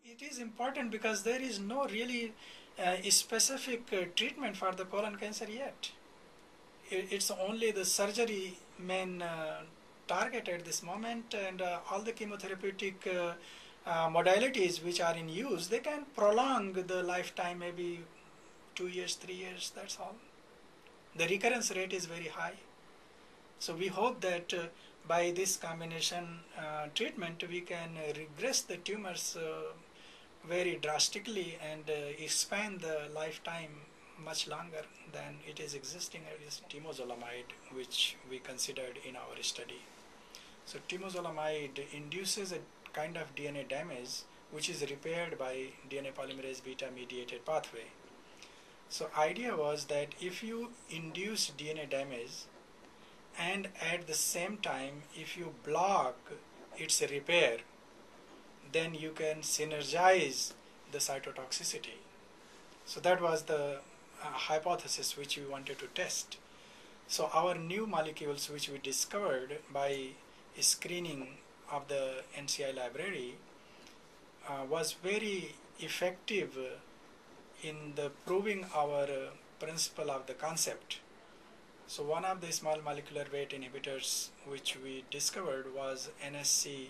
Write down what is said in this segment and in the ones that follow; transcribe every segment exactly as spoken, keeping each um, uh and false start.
It is important because there is no really uh, specific uh, treatment for the colon cancer yet. It, it's only the surgery main uh, target at this moment, and uh, all the chemotherapeutic uh, uh, modalities which are in use, they can prolong the lifetime, maybe two years, three years, that's all. The recurrence rate is very high. So we hope that uh, by this combination uh, treatment, we can uh, regress the tumors uh, very drastically and uh, expand the lifetime much longer than it is existing as temozolomide, which we considered in our study. So temozolomide induces a kind of D N A damage which is repaired by D N A polymerase beta mediated pathway. So idea was that if you induce D N A damage and at the same time if you block its repair, then you can synergize the cytotoxicity. So that was the uh, hypothesis which we wanted to test. So our new molecules which we discovered by screening of the N C I library uh, was very effective in the proving our uh, principle of the concept. So one of the small molecular weight inhibitors which we discovered was N S C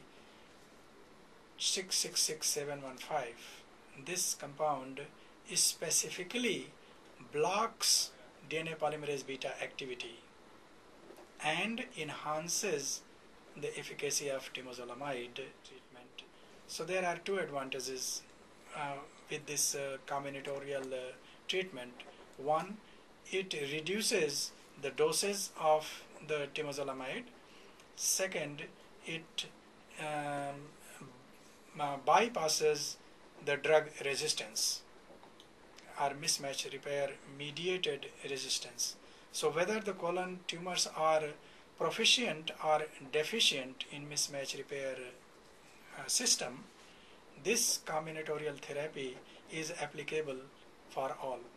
six six six seven one five. This compound specifically blocks D N A polymerase beta activity and enhances the efficacy of temozolomide treatment. So there are two advantages uh, with this uh, combinatorial uh, treatment. One, it reduces the doses of the temozolomide. Second, it um, uh, bypasses the drug resistance or mismatch repair mediated resistance. So whether the colon tumors are proficient or deficient in mismatch repair uh, system, this combinatorial therapy is applicable for all.